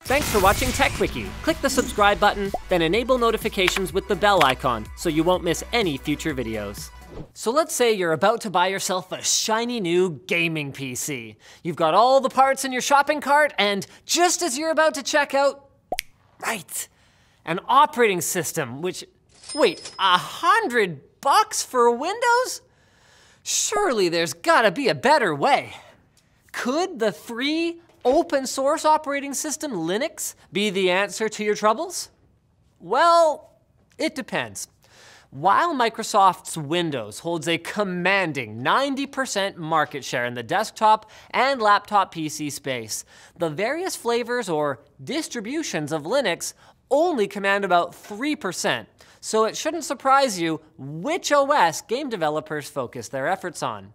Thanks for watching TechWiki. Click the subscribe button, then enable notifications with the bell icon so you won't miss any future videos. So let's say you're about to buy yourself a shiny new gaming PC. You've got all the parts in your shopping cart, and just as you're about to check out, right, an operating system, which, wait, $100 for Windows? Surely there's gotta be a better way. Could the free open source operating system Linux be the answer to your troubles? Well, it depends. While Microsoft's Windows holds a commanding 90% market share in the desktop and laptop PC space, the various flavors or distributions of Linux only command about 3%, so it shouldn't surprise you which OS game developers focus their efforts on.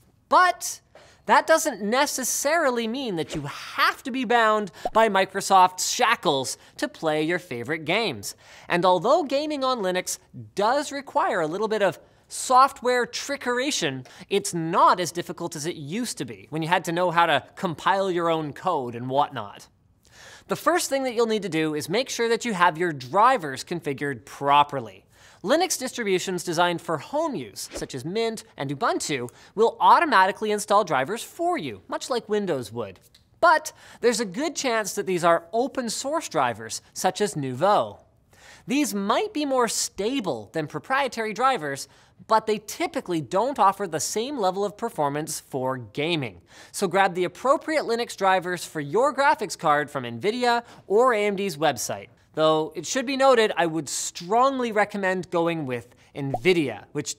But that doesn't necessarily mean that you have to be bound by Microsoft's shackles to play your favorite games. And although gaming on Linux does require a little bit of software trickeration, it's not as difficult as it used to be when you had to know how to compile your own code and whatnot. The first thing that you'll need to do is make sure that you have your drivers configured properly. Linux distributions designed for home use, such as Mint and Ubuntu, will automatically install drivers for you, much like Windows would. But there's a good chance that these are open source drivers, such as Nouveau. These might be more stable than proprietary drivers, but they typically don't offer the same level of performance for gaming. So grab the appropriate Linux drivers for your graphics card from NVIDIA or AMD's website. Though it should be noted, I would strongly recommend going with NVIDIA, which,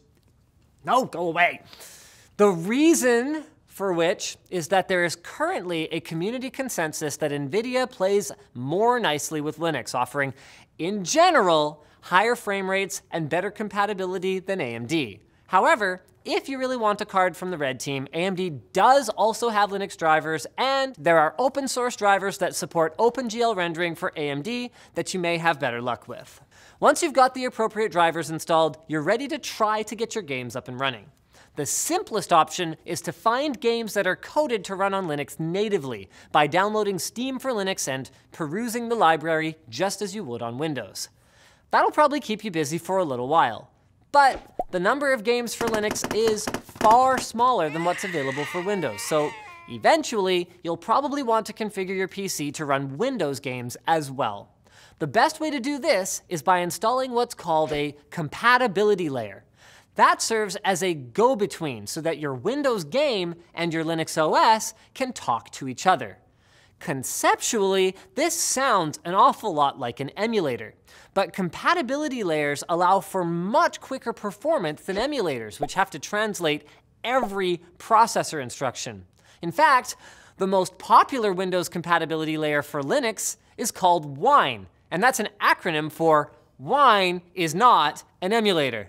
no, go away. The reason for which is that there is currently a community consensus that NVIDIA plays more nicely with Linux, offering, in general, higher frame rates and better compatibility than AMD. However, if you really want a card from the red team, AMD does also have Linux drivers, and there are open source drivers that support OpenGL rendering for AMD that you may have better luck with. Once you've got the appropriate drivers installed, you're ready to try to get your games up and running. The simplest option is to find games that are coded to run on Linux natively by downloading Steam for Linux and perusing the library just as you would on Windows. That'll probably keep you busy for a little while. But the number of games for Linux is far smaller than what's available for Windows, so eventually you'll probably want to configure your PC to run Windows games as well. The best way to do this is by installing what's called a compatibility layer. That serves as a go-between so that your Windows game and your Linux OS can talk to each other. Conceptually, this sounds an awful lot like an emulator, but compatibility layers allow for much quicker performance than emulators, which have to translate every processor instruction. In fact, the most popular Windows compatibility layer for Linux is called Wine, and that's an acronym for Wine is not an emulator.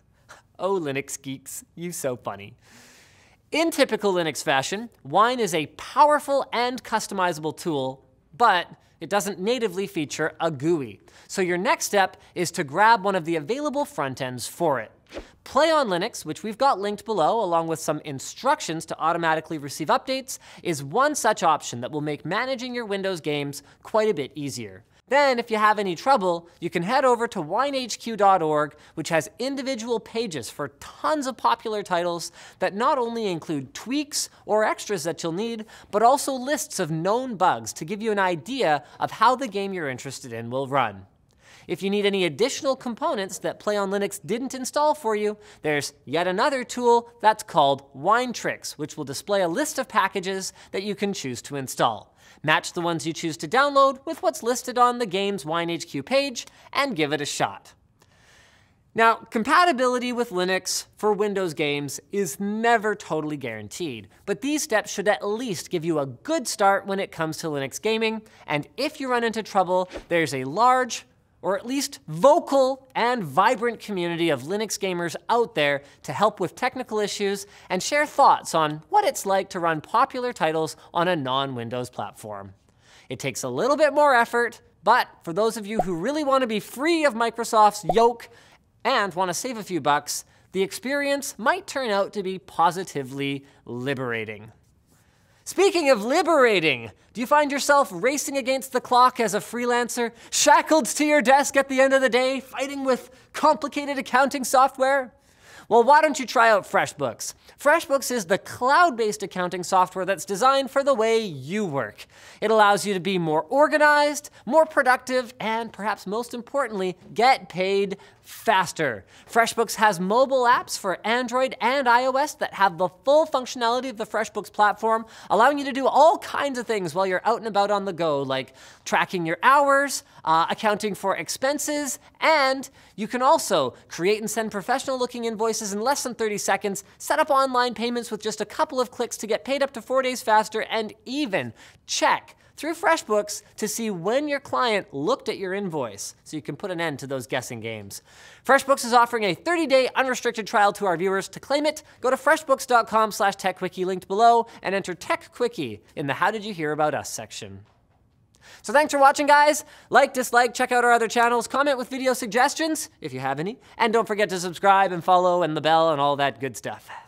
Oh, Linux geeks, you so funny. In typical Linux fashion, Wine is a powerful and customizable tool, but it doesn't natively feature a GUI. So your next step is to grab one of the available front ends for it. Play on Linux, which we've got linked below, along with some instructions to automatically receive updates, is one such option that will make managing your Windows games quite a bit easier. Then, if you have any trouble, you can head over to winehq.org, which has individual pages for tons of popular titles that not only include tweaks or extras that you'll need, but also lists of known bugs to give you an idea of how the game you're interested in will run. If you need any additional components that Play on Linux didn't install for you, there's yet another tool that's called WineTricks, which will display a list of packages that you can choose to install. Match the ones you choose to download with what's listed on the game's WineHQ page, and give it a shot. Now, compatibility with Linux for Windows games is never totally guaranteed, but these steps should at least give you a good start when it comes to Linux gaming, and if you run into trouble, there's a large, or at least vocal and vibrant community of Linux gamers out there to help with technical issues and share thoughts on what it's like to run popular titles on a non-Windows platform. It takes a little bit more effort, but for those of you who really want to be free of Microsoft's yoke and want to save a few bucks, the experience might turn out to be positively liberating. Speaking of liberating, do you find yourself racing against the clock as a freelancer, shackled to your desk at the end of the day, fighting with complicated accounting software? Well, why don't you try out FreshBooks? FreshBooks is the cloud-based accounting software that's designed for the way you work. It allows you to be more organized, more productive, and perhaps most importantly, get paid faster. FreshBooks has mobile apps for Android and iOS that have the full functionality of the FreshBooks platform, allowing you to do all kinds of things while you're out and about on the go, like tracking your hours, accounting for expenses, and you can also create and send professional-looking invoices in less than 30 seconds, set up online payments with just a couple of clicks to get paid up to 4 days faster, and even check through FreshBooks to see when your client looked at your invoice, so you can put an end to those guessing games. FreshBooks is offering a 30-day unrestricted trial to our viewers. To claim it, go to freshbooks.com/techquickie linked below and enter TechQuickie in the How Did You Hear About Us section. So thanks for watching, guys. Like, dislike, check out our other channels, comment with video suggestions, if you have any, and don't forget to subscribe and follow and the bell and all that good stuff.